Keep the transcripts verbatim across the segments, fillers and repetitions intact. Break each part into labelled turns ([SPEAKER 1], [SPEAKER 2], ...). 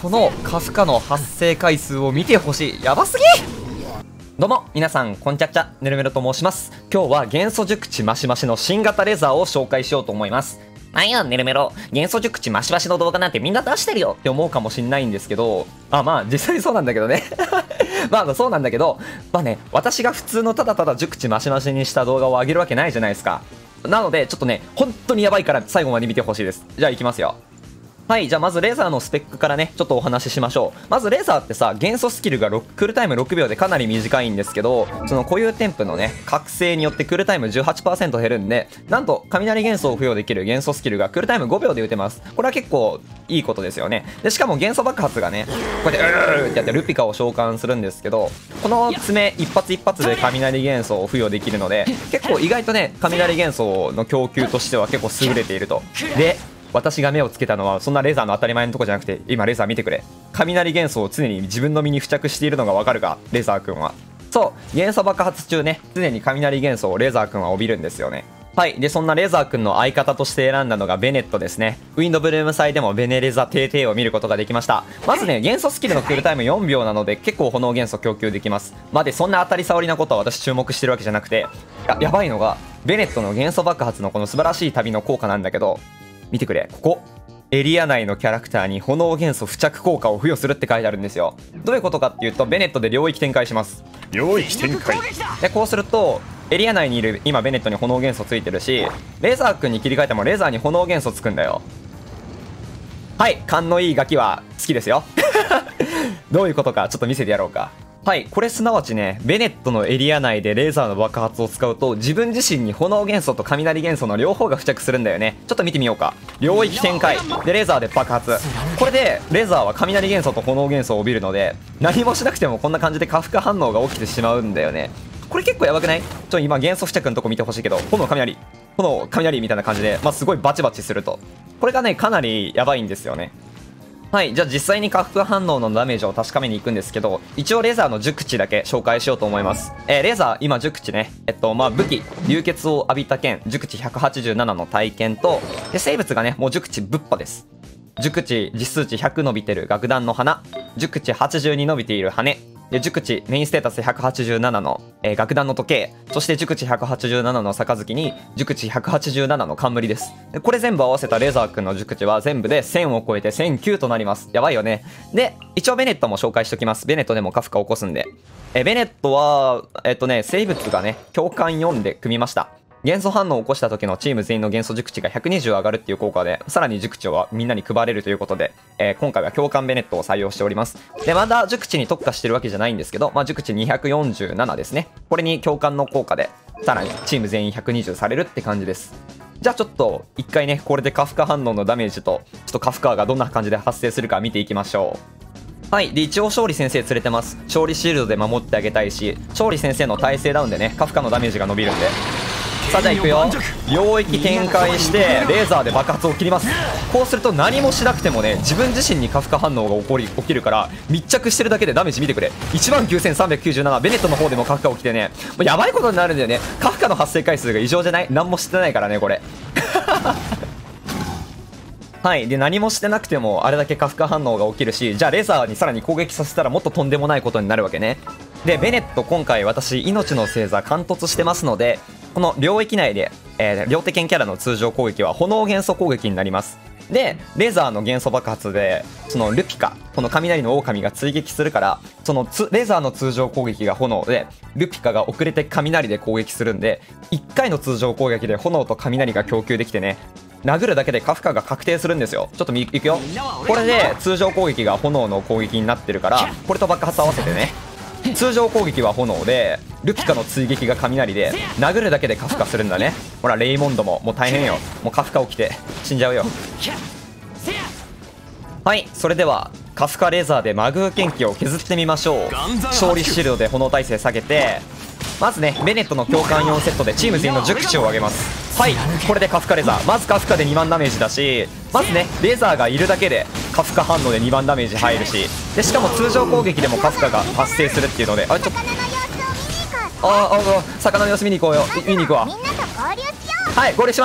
[SPEAKER 1] このカフカの発生回数を見てほしい。やばすぎ。どうも皆さんこんちゃっちゃ、ねるめろと申します。今日は元素熟知マシマシの新型レザーを紹介しようと思います。なんやねるめろ、元素熟知マシマシの動画なんてみんな出してるよって思うかもしんないんですけど、あまあ実際そうなんだけどねまあそうなんだけど、まあね、私が普通のただただ熟知マシマシにした動画を上げるわけないじゃないですか。なのでちょっとね、本当にやばいから最後まで見てほしいです。じゃあ行きますよ。はい、じゃあまずレーザーのスペックからね、ちょっとお話ししましょう。まずレーザーってさ、元素スキルがクールタイムろくびょうでかなり短いんですけど、その固有添付のね、覚醒によってクールタイム じゅうはちパーセント 減るんで、なんと雷元素を付与できる元素スキルがクールタイムごびょうで打てます。これは結構いいことですよね。で、しかも元素爆発がね、こうやってうーってやってルピカを召喚するんですけど、この爪一発一発で雷元素を付与できるので、結構意外とね、雷元素の供給としては結構優れていると。で、私が目をつけたのはそんなレーザーの当たり前のとこじゃなくて、今レーザー見てくれ。雷元素を常に自分の身に付着しているのがわかるか、レーザーくんは。そう元素爆発中ね、常に雷元素をレーザーくんは帯びるんですよね。はい。で、そんなレーザーくんの相方として選んだのがベネットですね。ウィンドブルーム祭でもベネレザテーテーを見ることができました。まずね、元素スキルのクールタイムよんびょうなので結構炎元素供給できます。まあで、そんな当たり障りなことは私注目してるわけじゃなくて、や、やばいのが、ベネットの元素爆発のこの素晴らしい旅の効果なんだけど、見てくれ、ここ。エリア内のキャラクターに炎元素付着効果を付与するって書いてあるんですよ。どういうことかっていうと、ベネットで領域展開します。
[SPEAKER 2] 領域展開
[SPEAKER 1] で、こうするとエリア内にいる今ベネットに炎元素ついてるし、レーザー君に切り替えてもレーザーに炎元素つくんだよ。はい、勘のいいガキは好きですよどういうことかちょっと見せてやろうか。はい、これすなわちね、ベネットのエリア内でレーザーの爆発を使うと自分自身に炎元素と雷元素の両方が付着するんだよね。ちょっと見てみようか。領域展開でレーザーで爆発。これでレーザーは雷元素と炎元素を帯びるので、何もしなくてもこんな感じで過負荷反応が起きてしまうんだよね。これ結構やばくない？ちょっと今元素付着のとこ見てほしいけど、炎雷炎雷みたいな感じで、まあ、すごいバチバチすると、これがねかなりやばいんですよね。はい、じゃあ実際に過負荷反応のダメージを確かめに行くんですけど、一応レーザーの熟知だけ紹介しようと思います。えー、レーザー今熟知ね、えっとまあ武器流血を浴びた剣、熟知ひゃくはちじゅうななの体験と、で生物がねもう熟知ぶっぱです。熟知実数値ひゃく伸びてる楽団の花、熟知はちじゅうに伸びている羽で、熟知メインステータスひゃくはちじゅうななの、えー、楽団の時計、そして熟知ひゃくはちじゅうななの杯に熟知ひゃくはちじゅうななの冠です。でこれ全部合わせたレーザーくんの熟知は全部でせんを超えてせんきゅうとなります。やばいよね。で一応ベネットも紹介しておきます。ベネットでも過負荷起こすんで、えー、ベネットはえっとね生物がね共感よんで組みました。元素反応を起こした時のチーム全員の元素熟知がひゃくにじゅう上がるっていう効果で、さらに熟知はみんなに配れるということで、えー、今回は共感ベネットを採用しております。で、まだ熟知に特化してるわけじゃないんですけど、まあ、熟知にひゃくよんじゅうななですね。これに共感の効果で、さらにチーム全員ひゃくにじゅうされるって感じです。じゃあちょっと一回ね、これで過負荷反応のダメージと、ちょっと過負荷がどんな感じで発生するか見ていきましょう。はい。で、一応勝利先生連れてます。勝利シールドで守ってあげたいし、勝利先生の耐性ダウンでね、過負荷のダメージが伸びるんで。さあじゃあ行くよ。領域展開してレーザーで爆発を切ります。こうすると何もしなくてもね、自分自身に過負荷反応が起こり起きるから、密着してるだけでダメージ見てくれ。いちまんきゅうせんさんびゃくきゅうじゅうなな、ベネットの方でも過負荷起きてね、もうやばいことになるんだよね。過負荷の発生回数が異常じゃない？何もしてないからねこれはい。で、何もしてなくてもあれだけ過負荷反応が起きるし、じゃあレーザーにさらに攻撃させたらもっととんでもないことになるわけね。で、ベネット今回私命の星座貫突してますので、この領域内で、えー、両手剣キャラの通常攻撃は炎元素攻撃になります。で、レーザーの元素爆発で、そのルピカ、この雷の狼が追撃するから、そのつレーザーの通常攻撃が炎で、ルピカが遅れて雷で攻撃するんで、いっかいの通常攻撃で炎と雷が供給できてね、殴るだけで過負荷が確定するんですよ。ちょっといくよ。これで通常攻撃が炎の攻撃になってるから、これと爆発合わせてね、通常攻撃は炎で、ルピカの追撃が雷で、殴るだけで過負荷するんだね。ほらレイモンドももう大変よ。もう過負荷起きて死んじゃうよ。はい、それでは過負荷レーザーでマグー剣気を削ってみましょう。勝利シールドで炎耐性下げて、まずねベネットの共感よんセットでチーム全員の熟知を上げます。はい、これで過負荷レーザー、まず過負荷でにまんダメージだし、まずねレーザーがいるだけで過負荷反応でにばんダメージ入るし、でしかも通常攻撃でも過負荷が発生するっていうので、あれちょっとああ魚の様子見に行こうよ。見に行くわ。はい、合流します。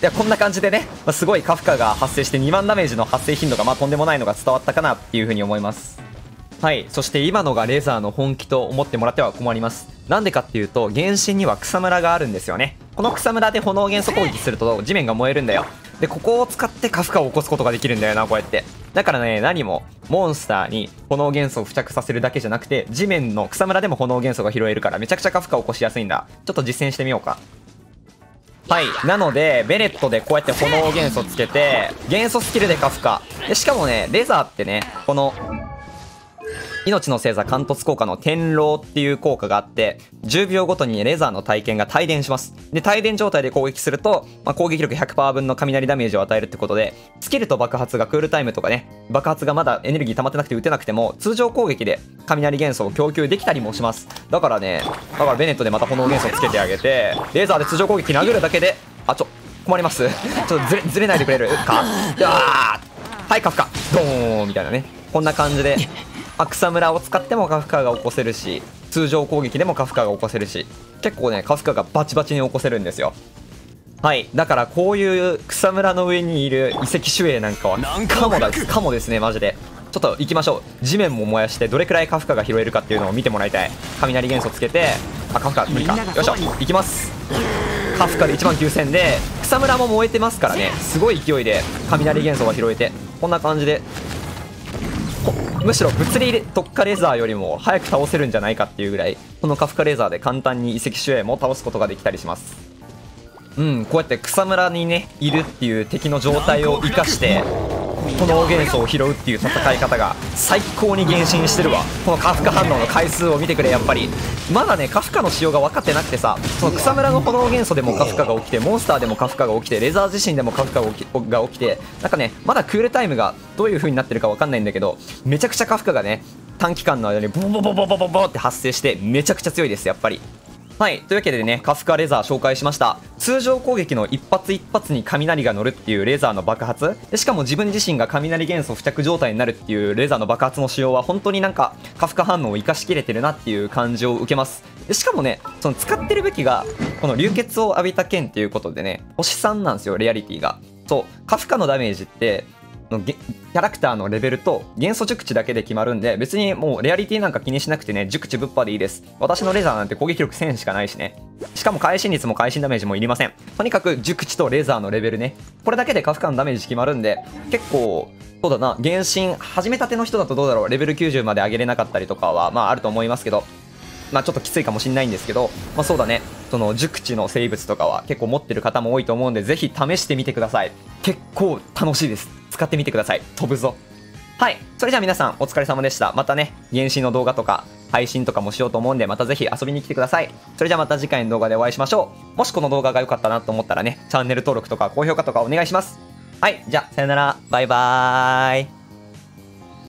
[SPEAKER 1] や、こんな感じでね、まあ、すごいカフカが発生してにまんダメージの発生頻度がまあとんでもないのが伝わったかなっていうふうに思います。はい、そして今のがレザーの本気と思ってもらっては困ります。なんでかっていうと、原神には草むらがあるんですよね。この草むらで炎元素攻撃すると地面が燃えるんだよ。で、ここを使ってカフカを起こすことができるんだよな、こうやって。だからね、何もモンスターに炎元素を付着させるだけじゃなくて、地面の草むらでも炎元素が拾えるからめちゃくちゃカフカを起こしやすいんだ。ちょっと実践してみようか。はい、なのでベネットでこうやって炎元素つけて元素スキルでカフカで、しかもね、レザーってね、この命の星座貫突効果の天狼っていう効果があって、じゅうびょうごとにレザーの体験が帯電します。で、帯電状態で攻撃すると、まあ、攻撃力 ひゃくパーセント 分の雷ダメージを与えるってことで、スキルと爆発がクールタイムとかね、爆発がまだエネルギー溜まってなくて撃てなくても通常攻撃で雷元素を供給できたりもします。だからね、だからベネットでまた炎元素つけてあげて、レーザーで通常攻撃殴るだけで、あ、ちょ困ります。ちょっとずれずれないでくれるか。あー、はい、カフカドーンみたいなね、こんな感じで草むらを使ってもカフカが起こせるし、通常攻撃でもカフカが起こせるし、結構ね、カフカがバチバチに起こせるんですよ。はい、だからこういう草むらの上にいる遺跡守衛なんかはカモだカモですね、マジで。ちょっと行きましょう。地面も燃やしてどれくらいカフカが拾えるかっていうのを見てもらいたい。雷元素つけて、あ、カフカ無理か。よいしょ、行きます。カフカでいちまんきゅうせんで草むらも燃えてますからね、すごい勢いで雷元素が拾えて、こんな感じでむしろ物理特化レーザーよりも早く倒せるんじゃないかっていうぐらい、このカフカレーザーで簡単に遺跡守衛も倒すことができたりします。うん、こうやって草むらにねいるっていう敵の状態を生かして炎元素を拾うっていう戦い方が最高に原神してるわ。このカフカ反応の回数を見てくれ。やっぱりまだねカフカの仕様が分かってなくてさ、その草むらの炎元素でもカフカが起きて、モンスターでもカフカが起きて、レザー自身でもカフカが起きが起きて、なんかねまだクールタイムがどういう風になってるか分かんないんだけど、めちゃくちゃカフカがね短期間の間にボボボボボボボって発生してめちゃくちゃ強いです、やっぱり。はい、というわけでね、カフカレザー紹介しました。通常攻撃の一発一発に雷が乗るっていうレーザーの爆発で、しかも自分自身が雷元素付着状態になるっていうレーザーの爆発の仕様は本当になんかカフカ反応を生かしきれてるなっていう感じを受けます。でしかもね、その使ってる武器がこの流血を浴びた剣っていうことでね、星さんなんですよ、レアリティが。そう、カフカのダメージってキャラクターのレベルと元素熟知だけで決まるんで、別にもうレアリティなんか気にしなくてね、熟知ぶっぱでいいです。私のレザーなんて攻撃力せんしかないしね。しかも会心率も会心ダメージもいりません。とにかく熟知とレザーのレベルね、これだけでカフカのダメージ決まるんで、結構そうだな、原神始めたての人だとどうだろう、レベルきゅうじゅうまで上げれなかったりとかはまああると思いますけど、まあちょっときついかもしんないんですけど、まあそうだね、その熟知の生物とかは結構持ってる方も多いと思うんで、ぜひ試してみてください。結構楽しいです。使ってみてください。飛ぶぞ。はい、それじゃあ皆さんお疲れ様でした。またね、原神の動画とか配信とかもしようと思うんで、またぜひ遊びに来てください。それじゃあまた次回の動画でお会いしましょう。もしこの動画が良かったなと思ったらね、チャンネル登録とか高評価とかお願いします。はい、じゃあさよなら、バイバーイ。